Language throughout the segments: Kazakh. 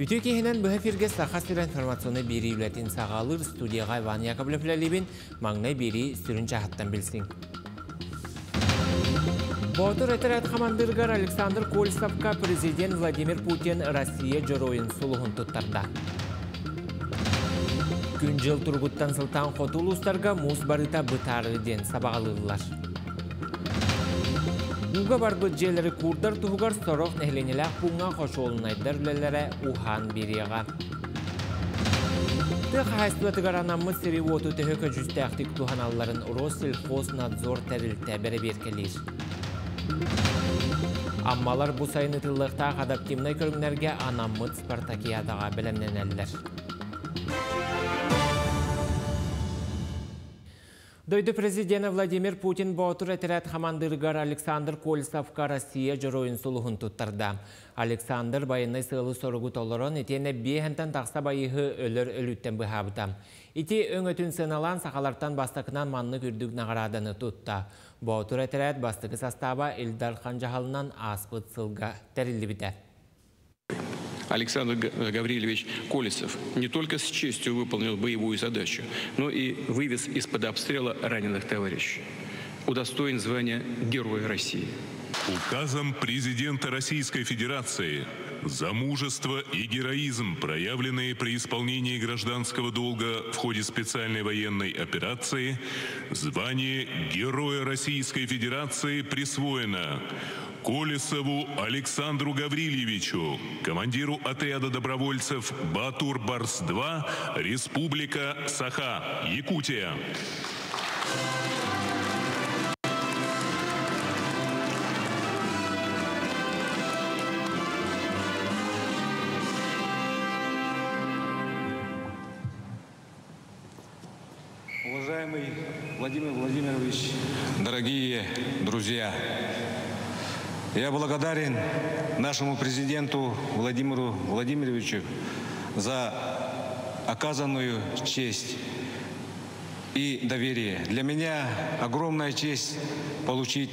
Ütükehinen bu efirge sahasır informasyonu biri ületin sağalır studiyaga Ivan Yakovlev mağnay biri sürün çahattan bilsin. Boğdur eterat kamandırgar Aleksandr Kolesovka Prezident Vladimir Putin Rossiya joroyun suluhun tuttarda. Güncel Turguttan Sultan Xotulustarga muz barıta bıtarı den sabağalırlar. Uga barbı jeleri kurdar tuhugar sorok nehlenilak bunga hoşolunaydır lelere uhan biriyaga. Tık haysılatıgar anamız seri otu tehöke cüstektik tuhanalların Rossельхознадзор terilite bere berkelir. Ammalar bu sayın ıtıllıqta adaptimnay körünlerge anamız Spartakiyadaga belemleneliler. Doydu Prezident Vladimir Putin boğutur eterat hamandırgar Aleksandr Kolesovka Rossiya joroyun suluhun tuttarda. Aleksandr bayınay sığılı sorugu toloron etene biyehenten taqsa bayıhı ölür ölütten bıhabıtam. İti öngötün sınalan sakalartan bastakınan manlı kürdük nağaradanı tutta. Boğutur eterat bastıkı sastaba Eldar Kancahalından aspıt sılga terildi biter. Александр Гаврилович Колесов не только с честью выполнил боевую задачу, но и вывез из-под обстрела раненых товарищей. Удостоен звания Героя России. Указом президента Российской Федерации за мужество и героизм, проявленные при исполнении гражданского долга в ходе специальной военной операции, звание Героя Российской Федерации присвоено Колесову Александру Гаврильевичу, командиру отряда добровольцев Батур-Барс-2, Республика Саха, Якутия. Уважаемый Владимир Владимирович, дорогие друзья, я благодарен нашему президенту Владимиру Владимировичу за оказанную честь и доверие. Для меня огромная честь получить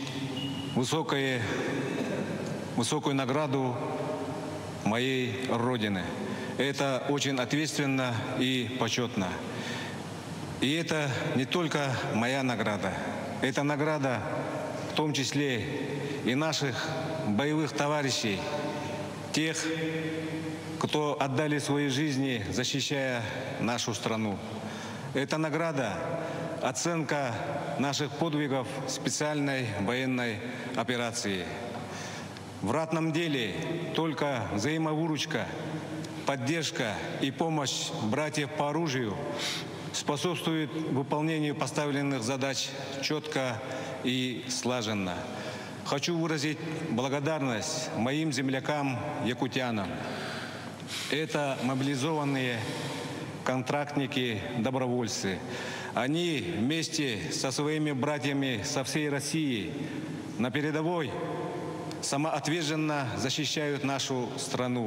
высокую награду моей Родины. Это очень ответственно и почетно. И это не только моя награда. Это награда в том числе и наших боевых товарищей, тех, кто отдали свои жизни, защищая нашу страну. Это награда, оценка наших подвигов в специальной военной операции. В ратном деле только взаимовыручка, поддержка и помощь братьев по оружию способствует выполнению поставленных задач четко и слаженно. Хочу выразить благодарность моим землякам-якутянам. Это мобилизованные контрактники-добровольцы. Они вместе со своими братьями со всей России на передовой самоотверженно защищают нашу страну.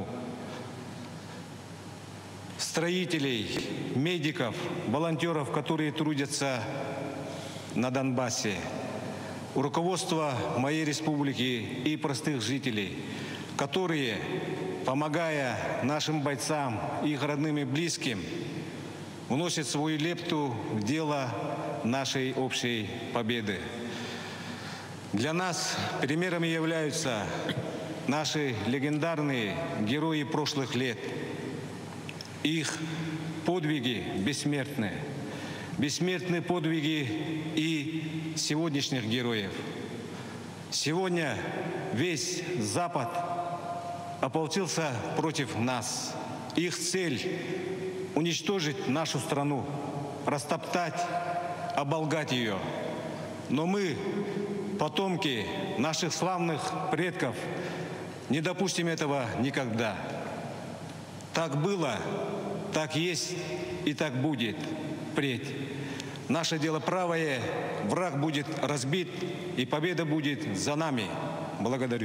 Строителей, медиков, волонтеров, которые трудятся на Донбассе, у руководства моей республики и простых жителей, которые, помогая нашим бойцам и их родным и близким, вносят свою лепту в дело нашей общей победы. Для нас примерами являются наши легендарные герои прошлых лет. Их подвиги бессмертны. Бессмертны подвиги и сегодняшних героев. Сегодня весь Запад ополчился против нас. Их цель — уничтожить нашу страну, растоптать, оболгать ее. Но мы, потомки наших славных предков, не допустим этого никогда. Так было, так есть и так будет впредь. Наше дело правое, враг будет разбит, и победа будет за нами. Благодарю.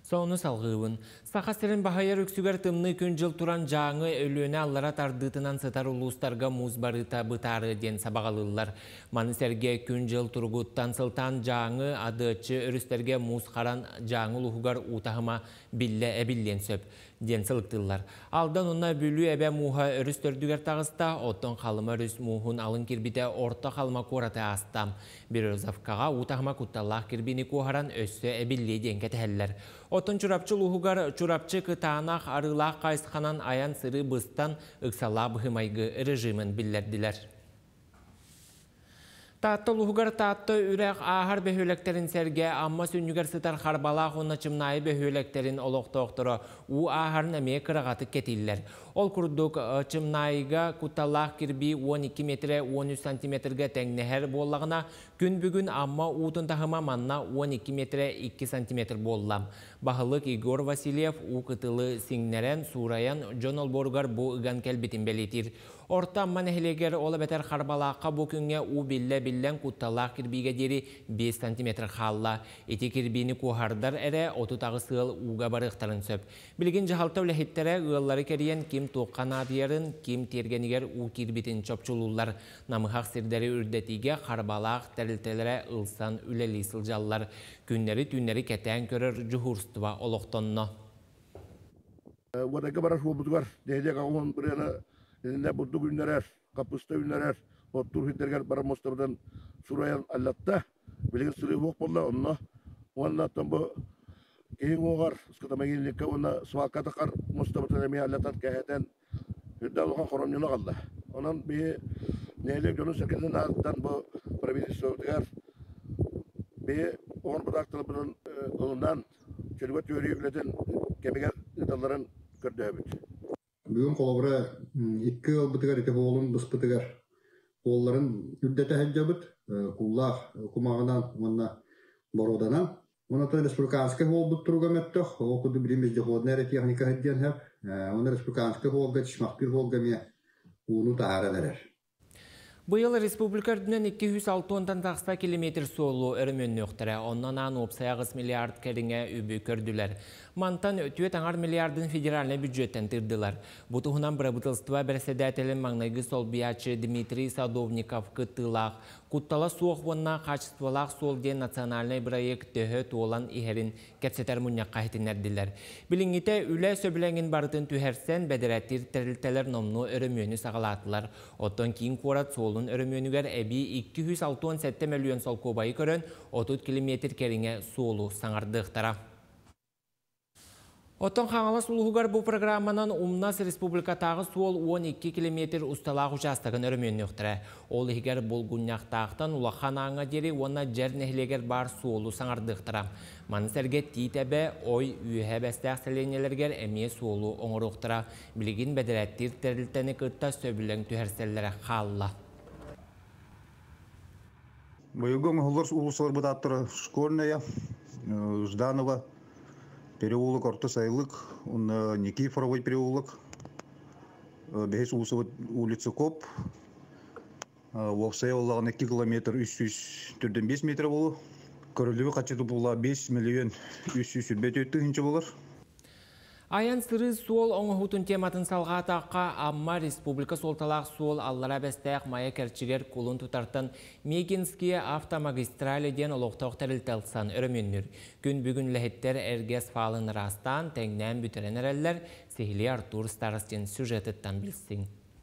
Соны салғыуын. Сақасырын бағайыр өксігер тымны күн жыл туран жаңы өліөне аллара тардытынан сытар улустарға муз барыта бұтары ден сабағалылар. Манысерге күн жыл тұрғыттан сылтан жаңы адычы өрістерге муз қаран жаңы лұғығар ұтағыма билле әбілден сөп. Ден сылықтылар. Алдан онна бүлі әбә муға өріс төрдігер тағыста, оттон қалыма өріс муғын алын кірбіте орта қалыма қораты астам. Bir özafkağa ұтағыма құтталақ кірбіні қоғаран өссі әбілі ден кәтәлілер. Оттон чурапчы луғығар чурапчы кытанақ арылақ қайсықанан аян сыры бұстан ұқсала бұхымайғы режимін білдерділер. Таатты луғығар таатты үрәқ ағар бөхөлектерін сәрге, амма сүнігер сытар қарбалақ оны чымнайы бөхөлектерін олық-тоқтыры у ағарын әмей қырағаты кетілер. Ол күрдік чымнайыға күтталақ кірбі 12 метре 13 сантиметрге тәңнәхер боллағына, күн бүгін амма ұтын тағыма манна 12 метре 2 сантиметр боллам. Бағылық Игор Васильев у қытылы сіңнерен сураян Джон Олборгар бұ ұған кәлбетін бәлетір. Орта манехлегер ола бетер қарбалаққа бұ күнге у біллен күтталақ кірбіге дері 5 сантиметр қалла. Еті кірбіні қуғардар әрі отутағы сығыл уға барықтарын сөп. Білген жағалты өләхеттері ұғылары керен кем тоққан адиярын, кем тергенігер у кірбетін чопчулулар. Намығақ сірдері үрдетіге қарбалақ тәрілтелері ұлсан үлелі сылжалылар. Күннері түннері кәтән көрір жүхурстыва олықтонны. Вадайка бараш болбутугар, дәйдек ағуын бірені Elinde buldu günler, kapısta günler, otur hütterger bara Mustafa'dan Surayan Allah'ta, bilgin sırrı yok bolla onunla. Onunla bu keyin oğar, sıkıdama gelinlikle ona suaka takar Mustafa'dan emiye Allah'tan keheten hüddal oğan koronjuna kaldı. Onun bir neyle gönül sekizin ağızdan bu provinsi soğutugar bir oğan bıraktılı bunun çölüvet yörüyü ületen kemiger ıdalların kördü öbüt. Bugün kolabora iki yıl bıtıgar eti oğlum bıs bıtıgar. Oğulların üddete hecabıt, kullağ kumağından onunla borodanan. Ona da Respublikanski hol bıttırıga mettoq, o kudu bilimizde hodner eti yaxnika heddiyen hep. Ona Respublikanski holga, tişmak bir holga miye uunu tahara verer. Bu yıl Respublikardından 206 taqsa kilometr solu örümünü öktüre, ondan an 9 milyard kerine übü kördüler. Mantan ötüye tanar milyardın federaline büdjetten tırdılar. Bu tuğunan bırakıtılstıva bersedetelin mağnaygı sol biyaçı Dmitri Sadovnikov kıttılaq, kuttala soğuk vonna kaçıstvalaq sol diye nasyonalnay proyekt töhöt olan iherin ketseter munyakka hetinlerdiler. Bilingite üle söbülengin barıtın tühersen bederettir terilteler nomnu örümünü sağalatılar. Otton kiin kurat solun örümünüger ebi 267 milyon sol kobayı körün 30 kilometr kerine solu sanardıqtara. Otton Xangalas Uluğugar bu programmanın Umnas Respublikatağı sol 12 kilometr ustalaq uçastığın örümünü öktüre. Ol eger bolgunyaqtağıtan ulaqan ağa deri ona jer nehleger bar solu sanardıqtara. Manserge titebe oy ühe bestaq selenyelerger emye solu oңır öktüra. Bilgin bederettir terilteni kıtta söbülen tühersellere xalla. Боюгом улусар бытаттыр Школьная, Жданова, переулок Орта Сайлык, Никифоровый переулок, Бехес улица Коп, Вовсай олағын 2 километр 345 метр болу. Көрілігі қачыды бұла 5 миллион 300 өттігінші болар. Аян сыры сол оңғытын тематын салға таққа амма республика солталақ сол аллара бәстәқ мая кәрчігер кулын тұтартын Мегинские автомагистрали ден олықтауқ тәрілтәлсан өріменнір. Күн бүгін ләхеттер әргес фалын растан тәңнән бүтерен әрәлләр Сехили Артур Старостин сюжетіттан білсің.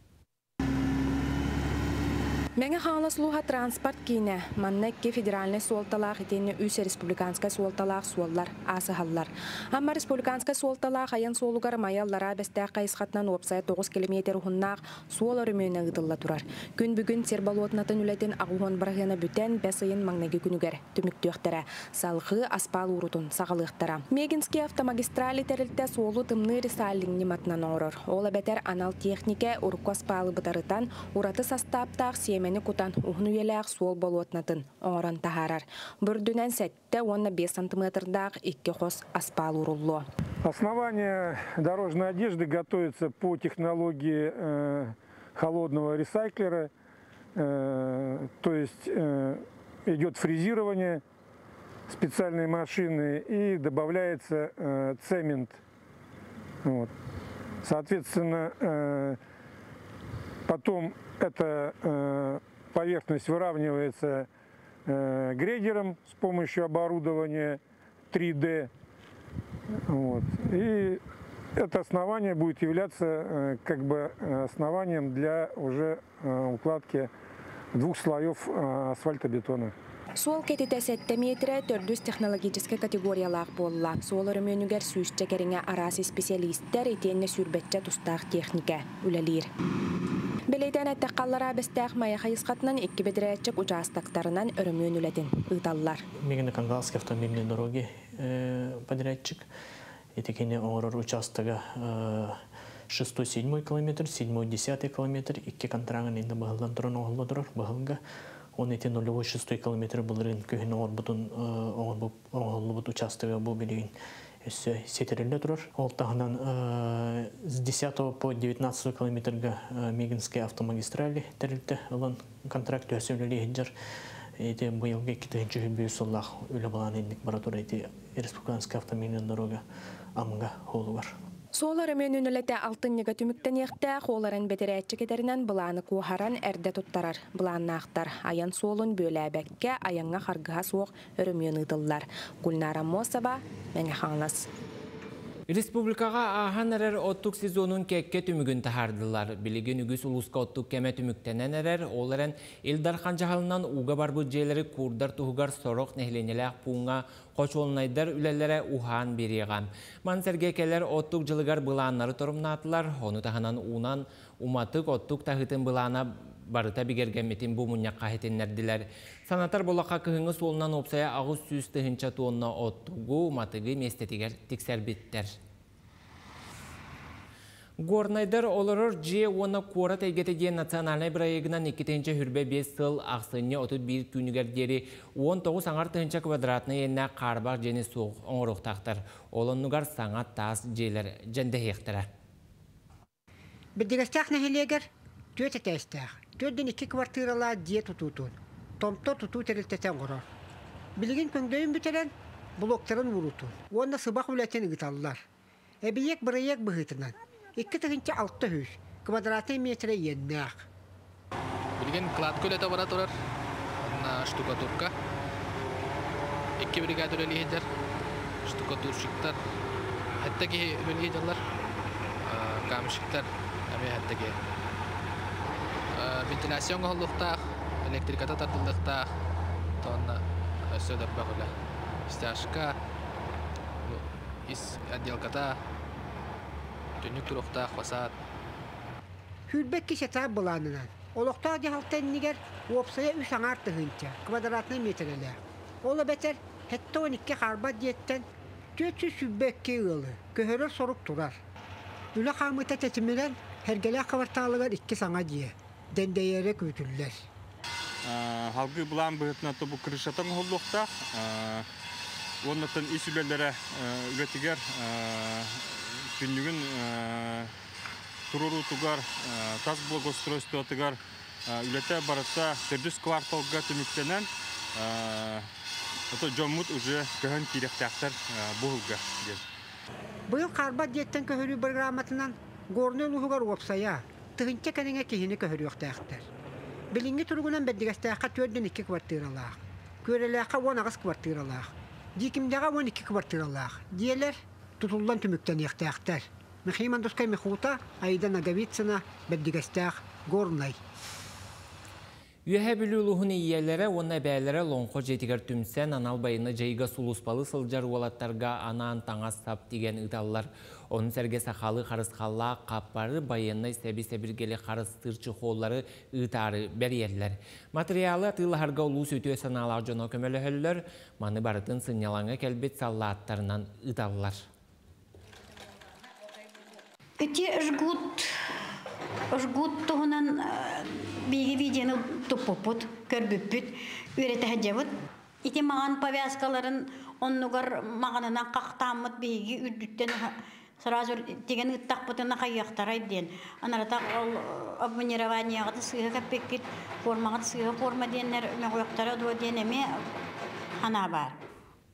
Мәңі Xangalas Uluğa transport кейіне маннәкке федеральный суолталақ етені үсі республиканскай суолталақ суоллар асығаллар. Амма республиканскай суолталақ аян суолугар маяллара бәстәқ қайысқатынан опсай 9 километр ұғыннақ суол өрімөйіне ғыдылла тұрар. Күн бүгін сербалуотнатын үләтін ағуғын барғына бүтән бәсайын маңнәгі күнігер түміктөқтері, салғы аспал ұрутын сағалықтара. Мегинский автомагистрали тәрілті суолу тымны ресаллиң нематынан оңырыр. Ола бәтер анал технике ұрыққа аспалы бұтарытан ұраты састаптақ семені кутан уғын үйеләқ суол болуатнатын оңыран тахарар. Бүрдінен сәтті 5 сантиметрдақ 2 қос аспал ұрылу. Основание дорожной одежды готовится по технологии холодного ресайклера, то есть идет фрезирование специальные машины и добавляется цемент. Вот. Соответственно, потом эта поверхность выравнивается грейдером с помощью оборудования 3D. Вот. И это основание будет являться как бы основанием для уже укладки 2 слоев асфальтобетона. Сол кетите 7 метре төрдүс технологический категориялар болла. Сол өрөмөнүгер сүүсчекериңе арасы специалисттер итенне сүрбетче тустаах техника үлелир. Белейден әттәққаллара бәстәқ мая хайысқатынан 2 бедірәтчік участактарынан өрөмөн үледін ұйталлар. Мегано-Кангалский автомобильные дороги подрядчик. Это оңорор участога 6-7 километр, 7-10 километр, 2 контраган инде бағылдан тұрын оғылы тұрыр, бағылға. Он эти 0,6 километр бұлырын көхін оғылы бұт участога бұл белеген сетерелі тұрыр. Ол тағынан с 10 по 19 километрға Мегинская автомагистрали тәрілді олан контракт өсеулелі еджер. Это бұйылға кетігінші хүлбей соллақ өлі баланы ендік баратур әйті Республиканская автомобильная дорога амға қолы бар. Сол өрөмөн үнілеті алтын неге түміктен еқті қоларын бедірәтчі кетерінен бұланы қуғаран әрді тұттарар. Бұланы ақтар аян солын бөлі әбәкке аянға қарғыға соқ өрөмөн ұдылар. Гүлнара Мосова, мәңі қаңлас. Республикаға ахан әрер оттық сезонын кәкке түмігін тахардылар. Білеген үгіз ұлысқа оттық кәмә түміктенен әрер, оларын Элдар Қанжағалынан уға бар бүджелері курдар тұғығар сорық нәхленеләқ пуңа қоч олынайдар үлелері ухан береған. Мансерге кәлер оттық жылығар бұланлары тұрымнатылар, оны тағынан унан уматық оттық тағытын бұлана барыта бігергәметін бұл мұнyak қағетенлерділер. Санатар болаққа күйіңі солынан опсая ағыз сүйіз тұхынша туынна оттығы уматығы местетігер тіксәрбеттер. Горнайдар олырыр же оны қора тәйгетеден национальный проектінен 2-ші хүрбе 5 сыл ақсыне 31 күнігердері 19 саңар тұхынша квадратны енне қарбақ жені соқ оңырықтақтыр. Олынығар саңат тас желер жәнді хектірі. Биддігістақ нәхелегер төте тәстәқ. Төдден 2 квартирала дие тұтутун. Томто тұту тәрілтетен ғырар. Білген көңдөйін бүтелен блоктарын вұрутун. Онда сыбақ үләтен ұғыталылар. Әбиек бірайек бұғытынан. 2 тұғынша 6 хүш. Квадраты метре еннәқ. Білген кладкөл әті бара тұрар. Штукатурка. 2 бригад үлелі едер. Штукатуршықтар. Әттәге үлелі едерлар. Камышықтар. Әме әттәге. Вентиляцион голлуктах, электриката тартылдыктах, тонна сөдер багыла. Стяжка, из отделката, түнүк туруктах, фасад. Хүлбек кишета буланынан. Олоктаа жахалтеннигер опсая 3 аңар тыгынча, квадратный метрлер. Ола бетер хетте 12 карбат жеттен 400 сүббекке ылы, көһөрөр сорук турар. Үле хамыта тетимелен хергеле кварталыгар 2 саңа жие. Дендейere көтүллер. Халгы булан быһытна тобу крышатан холлукта. Оннотон исүлелере үгетигер күннүгүн туруру тугар тас благоустройство тугар үлете барата 400 кварталга түмүктенен ото жоммут уже көн киректактар булга дер. Быйыл карбат диеттен көһөрү программатынан горны лугар опсая. Тыгынча кәнеңе киһини көһөрүөхтәхтер. Билинге тургунан бәддигәстәхә 4-2 квартиралар. Көреләхә 10 квартиралар. Дикимдәгә 12 квартиралар. Диелер тутулдан түмүктән яхтәхтер. Мехиман дускай мехута айда нагавицына бәддигәстәх горнай. Үйәһә білулуғын иелері, оны бәлері лоңқо жетігер түмсен анал байыны жайға сулуспалы сылжар олаттарға анаан таңа сап деген ұталылар. Оның сәрге сақалы қарысқалла қаппары байыны сәбі-сәбіргелі қарыстырчы қолары ұтары бәрелер. Материалы тылғарға ұлу сөтіе саналар жоны көмелі хөлілер, маны барытын сынялаңы кәлбет салла аттарынан ұталылар. Жгут туһунан биги видены туппут, көрбүппүт, үйрете хаҗабыт. Ити маган повязкаларын оннугар маганынан кактамыт биги үдүттен сразу деген ыттакпытына кайяктарай ден. Анарата обмунирование сыга капеккит формага сыга форма денер мөгөктара до денеме хана бар.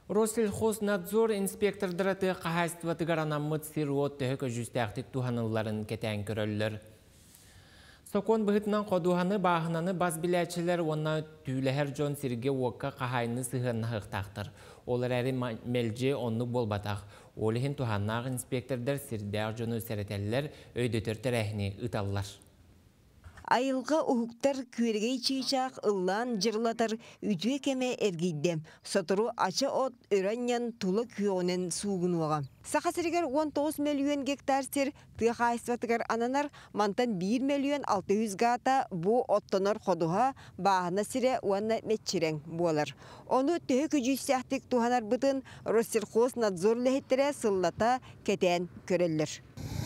Россельхознадзор инспектордары қағайстыватыгар анаммыт сируот төһі көжүстәқтік туханыларын кетен көрөллөр. Сокон бұғытынан қодуғаны бағынаны баз біләтшілер онна түйіләхер жон сирге уаққа қағайны сығырны ғықтақтыр. Олар әрі мәлже онны болбатақ. Олығын туханнағы инспектордар сирдәғ жону сәрәтәлілер өйдөтір әрәхіне ұталылар. Айылға ұхықтар көргей чийчақ ыллан жырлатар үтуе кеме әргейдем. Сотыру ачы от өраннян тулы күйонен суғын оға. Сақасыргер 19 миллион гектар сер тыға айсватыгар ананар мантан 1 миллион 600 гата бұ оттонар қодуға бағына сире уанна метчерен болар. Оны төхі күжістяқтық туханар бұтын Россельхознадзор ләхеттері сыллата кетен көрелер.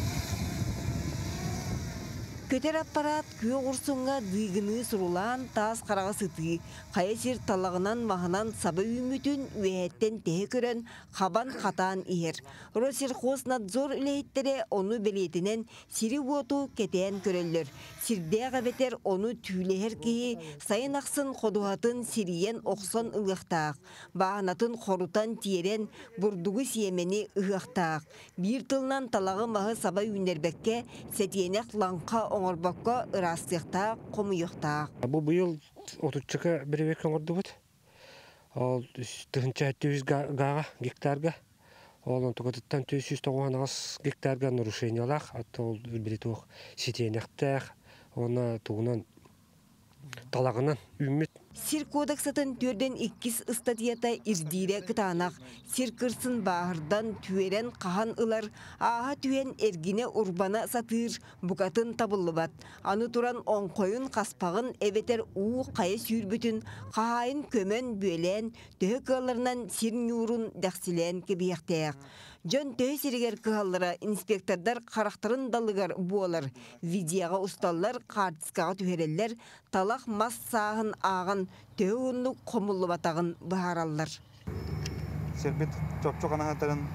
Көтер аппарат күйе құрсыңға дүйгіні сұрулан тас қараға сыты, қайысыр талағынан мағынан сабы үмітін өйеттен тәе көрін қабан қатан иер. Россельхознадзор үлейттері оны белетінен сири оту кетен көрелер. Сирдеға бетер оны түйлехер кейі сайын ақсын қодуғатын сириен оқсон ұлықтақ. Бағанатын қорутан тиерен бұрдығы сиемені ұлықтақ. Bir тылнан талағы мағы сабы үнербекке сәтиенек лаңқа оңырбаққа ырастықта қомыйықтақ. Бұл бұйыл 30-қа біревек оңырды бұд. Ол тұхынча 700 ғаға гектарға. Ол тұғытыттан 290 гектарға нарушениялақ. Ол білеті оқ сәтиенектәқ. Оны туғынан талағынан үміт. Сир кодексатын түрден 2 статьята ирдире кытанақ. Сир кырсын бағырдан түйерен қахан ылар, аға түйен әргіне урбана сатыр, бұқатын табылы бат. Аны туран оңқойын қаспағын әбетер уы қайы сүйірбітін, қағайын көмен бөлен, төхі кыларынан сир нюрун дәқсілен кебияқтаяқ. Жон төхі сирігер кығалыра инспектордар қарақтырын далығар болар. Видияға ұсталар, қартысқаға түйерелер, талақ мас сағын ағын төхі ұнны қомылы батағын бұхаралар. Сербет чоп-чоқ анағатарын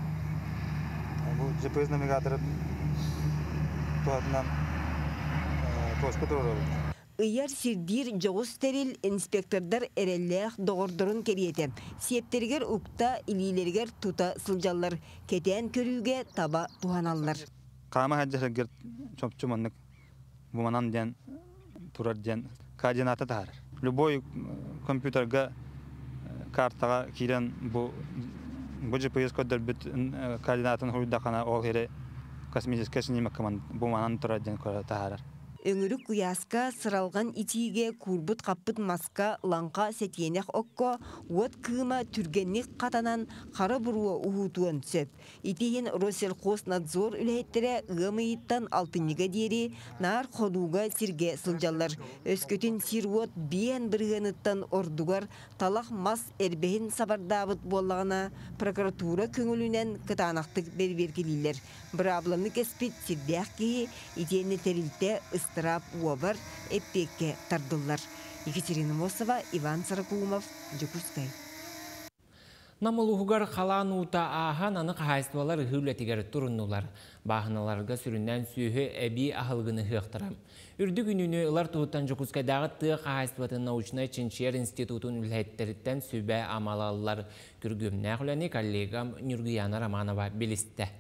GPS навигаторы туатынан тоскы тұрыр олды. Ыяр сирдир жоғыз стерил инспектордар әрелләқ доғырдырын кереті. Септергер ұқта илилергер тута сылжалар. Кетен көрүүге таба туғаналар. Қама хаджарыгер чоп-чуманнык бұманан ден турар ден координата тағар. Любой компьютерға картаға кейден бұл GPS көддір бүт координатын хұрдақана ол хері космическа снимак команд бұманан турар ден тағарар. Өңірік ұясқа сыралған итиге курбут қаппыт маска лаңқа сәтиенек окко уот кыма түргенник қатанан қары бұруы ұғытуын сөп. Итейін Россельхознадзор үләйттері ғымыйыттан алтынныға дері нар қодуға сирге сылжалар. Өскөтін сируот бейен біргеніттан ордуғар талақ мас әрбейін сабардабыт болағына прокуратура көңілінен кытанақтық бербергелілер. Бір абланы кеспет сирдәқ кейі итейіні тәрілте Страп Уобар эппекке тардылар. Екатерина Мосова, Иван Саракумов, Жукускай. Намылуғығар қалан ұта ахан анық хайствалар хүлетігер тұрыннулар. Бағыналарға сүріннен сүйі әбі ахылғыны хықтырам. Үрді күніне ұлар тұғыттан Жукускайдағы тұқ хайстватын научный Чинчер институтын үлхеттеріттен сөбә амалалылар. Күргімнә құләне коллегам Нюргияна Романова белісті.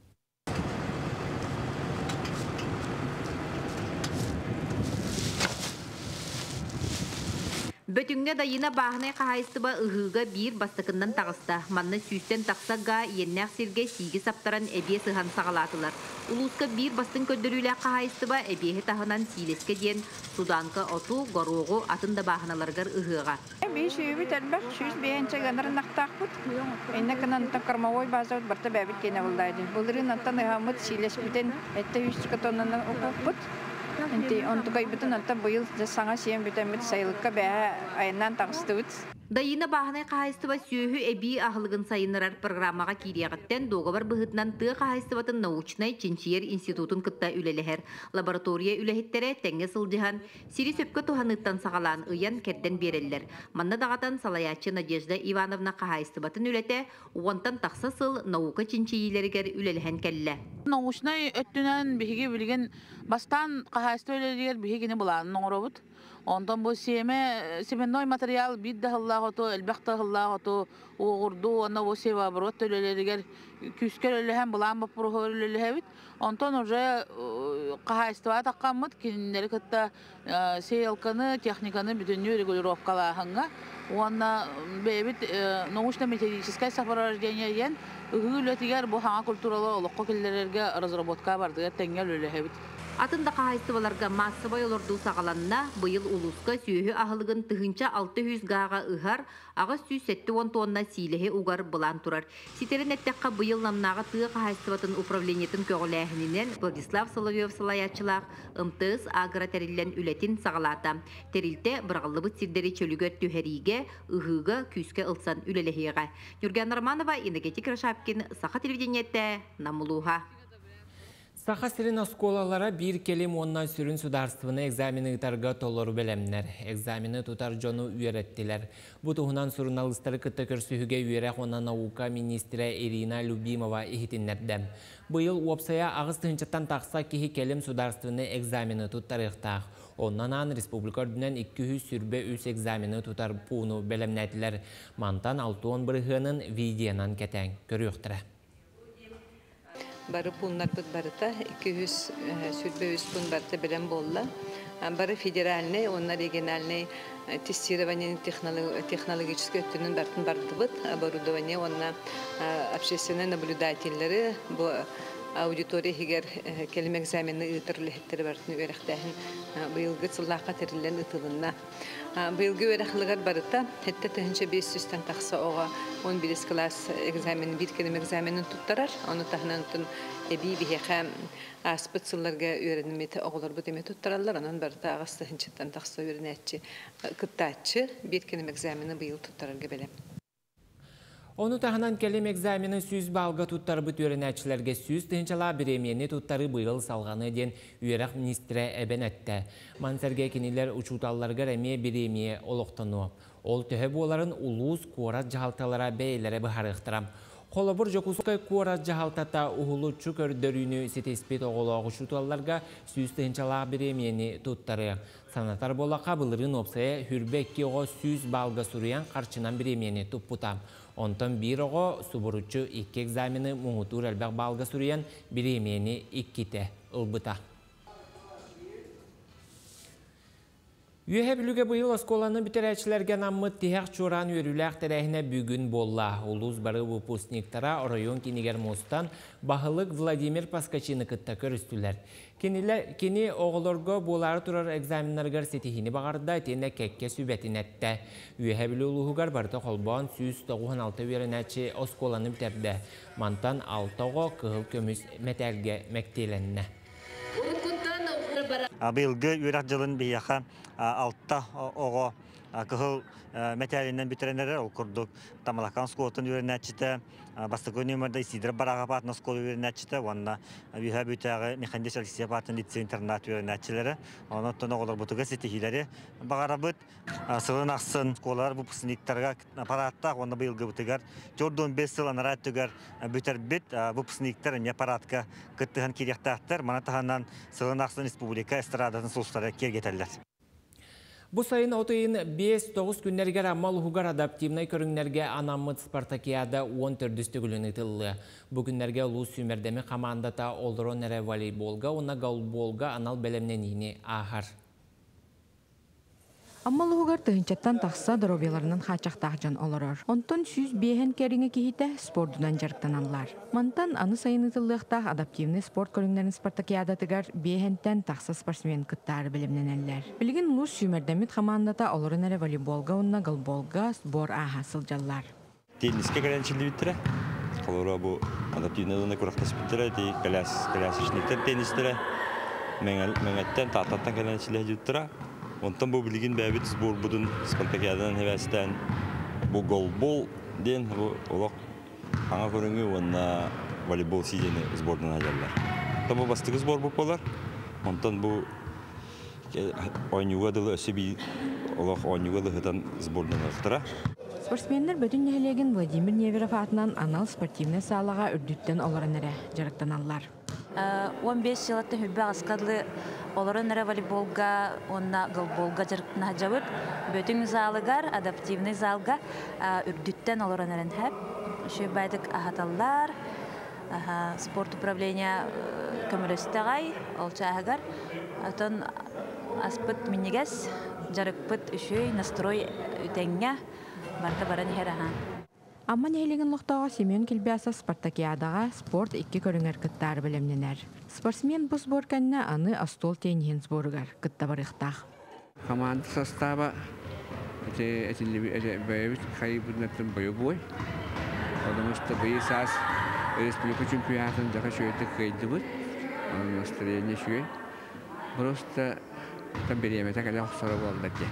Бөтүңне дайына бағынай қағайыстыба ұғыға бір бастықындан тағыста. Манны сүйстен тақсаға еннәқ сирге сигі саптаран әбе сыған сағалатылар. Улуска бір бастың көндірілі қағайыстыба әбеғі тағынан силеске ден суданка оту, ғоруғу атында бағыналарғар ұғыға. Бей сүйібі тәлбәқ сүйіс бейінче ғанырын ақтақ бұд. Әйні кінантан қармауой базауд барта бәбіт кені бұлдайды. Бұлырын аттан ұғамыд силес бітен әтті 100 тоннаны оқып бұд. Онтугай бүтін анта бұйыл саңа сиен бүтәмет сайылыққа бәе айынан тағысты бұд. Дайына бағынай қағайыстыба сүйі әбі ағылығын сайынырар программаға кирияғыттен доғабар бұғытынан тұғы қағайыстыбатын научнай Чинчер институтын күтті үлелігер. Лаборатория үләхеттері тәңге сылжыған, сири сөпкі туғаныттан сағалан ұян кәрден берелілер. Манна дағатан Салаячы Надежда Ивановна қағайыстыбатын үләті, оғантан тақса сыл наука Чинчийлергер үлеліген кәлі. Научнай өттінен бігі білген бастан қағайысты үлелігер бігені бұланын оңыры бұд. Ondan bu semenной material bir daha тахыллахото, элбэх тахыллахото, оғырду, онна осева брот төлелерігер күскер өліхен бұлан бапырғы өліліхевит. Онтон уже қағайстыва таққамыд, кенелері кітті сейелканы, техниканы бүтінні регулировкалағынға. Онна бәйбіт научно-методическое сопровождение ен үгілетігер бұл хаңа культуралы олыққы келдерерге разработка бардыға тәңгел өліхевит. Атында қағайстываларға массовай олорду сағаланна бұйыл улуска сүйі ағылығын тұхынча 600 ғаға ұғар, ағыз 170 тонна сейліхе ұғар бұлан тұрар. Ситерін әттіққа бұйыл намнаға тұғы қағайстыватын управлениетін көғіләхінінен Владислав Соловьев салаячылақ ымтыз агротәрілен үлетін сағалата. Тәрілте бірғылыбыт сирдері чөлігер түхәриге, ұғыға күске ұлсан үлелехеға. Нүрген Норманова, Энергетик Рашапкин, Саха телевидениетті, Намылуға. Саха сирин осколалара bir келим оннан сүрін сударствыны экзамені ытарға толору белемнер. Экзамені тутар жону үйреттілер. Бұ тұғынан журналистері кітті көрсіхіге үйрек онна наука министрі Ирина Любимова ихитіннердім. Бұйыл уопсая ағыз тұхынчаттан тақса кихи келим сударствыны экзамені туттар иқтақ. Ondan an Respublika ördünen 200 sürbe üs egzamini tutar puğunu belemnetiler. Mantan 6-10 bırığının videonan keten görüyordur. Barı punlar bud barıta 200 sürbe üs pun barıta belem bolla. Barı federalne, onlar regionalne тестирование технологической өттінің бәртін барды бұд. Оборудование, онна общественные наблюдательлері, бұл аудитория егер келім экзамены ұйтырлыхеттері бәртін өріқтәхін бұйылғы цыллаққа тәрілен ұтылынна. Бұйылғы өріқлығар барыта, әтті тұхынша 500-тен тақса оға 11 класс экзаменін, бір келім экзаменін тұттарар. Оны тағынан ұтын әбей бейеқа аспыт сылларға өрініметі оғылар бұд еме тұттаралар. Онын барыта ағас тұхыншаттан тақса өрінәтші кыттачы bir келім экзамены бұйыл тұттарарға бәлем. Onu tahınan kelim egzamini 100 balga tuttarı büt öğrenəçilərge 100 tınçala biremiyeni tuttarı bıyıl salğanı den üyerək ministrə əbən ətdə. Mansərgə kinilər uçutallarga rəmiyə biremiyə oluqtanu. Ol töhəb oların uluz kuorat jahaltalara bəylərə bıharıqtıram. Kolabur jokuskay kuorat jahaltata uhuluçu kördörünü sitespet oğulağı uçutallarga 100 tınçala biremiyeni tuttarı. Sanatar bola qabılırın opsaya hürbekki oğa 100 balga sürüyen qarçınan biremiyeni tupputam. Ondan bir oğa suburucu 2 egzamini muğutur elbaq balga sürüyen biremiyeni 2'te ılbıta. Üyehebülüge bıyıl oskolanı bitirəçilərgə nammıt tihək çoran örüləq tərəhinə bügün bolla. Uluz barı vupusniktara rayon kiniger mostan bahılıq Vladimir Paskachini kıtta körüstülər. Kini oğulorga boları turar egzaminlargar setihini bağırda etene kekke sübetin ette. Üyehebülü uluğugar barıta kolban 196 verenəçi oskolanı bitirdi. Mantan 6 oğa kığıl kömüs metelge mektelenine. Bıyılgı üyrakcılın bir yaqa altta oğa kığıl metalinden bitirenlere okurduk. Tamalakan skotun üyrenetçide, bastık önümerde İsidra Barağabat'ın skolu üyrenetçide, onunla üye büyütəği Mexandes Alexiyapat'ın litsi internat üyrenetçileri, onun tonu oğlar butuğa setihileri bağarabıt. Sığın ақсын skolalar bu pısınıktarga aparatta, onda bıyılgı butuğar. Jordan 5 yıl anarat tügar büter bit, bu pısınıktar ne aparatka kıttığın kiryaktağıtlar, mana tahandan sığın ақсын Respublika estradatın soluslara kergeterler. Bu sayın otayın 5-9 günlerge rammal hugar adaptivnay körünlerge anamıt Spartakiyada 14 gülünü tıllı. Bu günlerge ulus sümerdemi kamandata olduron ere voleybolga, ona golbolga anal belemnenini ahar. Аммал угар тыгынчаттан тахса дробияларынан хачактагжан олорор. Онтон 100 бейхен кериңе кихите спортунан жарыктаналар. Мантан аны сайынытылыqta адаптивный спорт көрүңнәрен Спартакиадатыгар бейхентен тахса спортсмен кыттары билимненеллер. Билген улус сүймердемит командата олорун эре волейболга, онна голболга сбор аха сылжаллар. Тенниске келенчилди битире. Колора бу адаптивныйны курактас битире, ди классичниктер теннистере. Меңеттен таттан келенчилди битире. Ondan bu bilgin bäbit spor budun Spartakiyadan hevesten bu golbol den bu olaq аңа көрүнгү онна волейбол сидени сбордан аjallar. Tabu bastığı spor bu polar. Ondan bu oynuğa da ösebi olaq oynuğa da hatan sbordan aftara. Спортсменнер бүтүн нәһилеген Владимир Неверов атынан анал спортивный салага үрдүттен оларын эре жарыктаналлар. 15 жылытты хүббе аскадлы оларын әрі волейболга, онна голболга жарықтына жабыт. Бөтін залыгар, адаптивный залга үрдіттен оларын әрін әп. Шөй байдық ахаталлар, спорт управления көмірістағай, олчағығар. Атон аспыт минигес, жарықпыт үшөй, настрой үтәңге барда баран ехер ахан. Амман хейлеген лоқтаға Семен Келбяса спартакиадаға спорт 2 көріңер кыттары білімненер. Спортсмен бұл сборканна аны астол тейнген сборгар кытта барықтақ. Команда состава боевик хайбунатын боевой, потому что боесас республика чемпионатын жака шөйті қайды бұд, оның настроение шөй. Просто там береметі кәлі ұқсары болды де.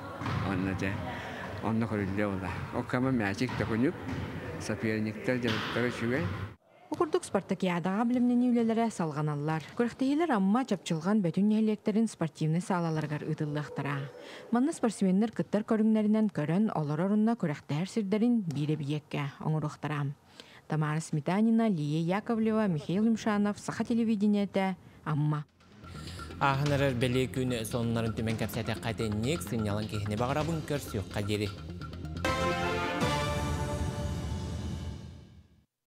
Онна көрілді ола. Окама мәчик тәкөніп, соперниктер жаныттары шөй. Окурдук спартакиадаға білімнен үлелері салғаналар. Көріқтейілер амма жапчылған бөтін електерін спортивны салаларғар ұтылықтыра. Манна спортсменнер кыттар көріңлерінен көрін олар орынна көріқтер сірдерін бире биекке оңырықтыра. Тамара Сметанина, Лия Яковлева, Михаил Имшанов, Саха телевидениеті, амма. Ахынарар бәлі күні сонларын төмен кәпсәті қатеннек сынялан кехіне бағыра бұн көрсі қадері.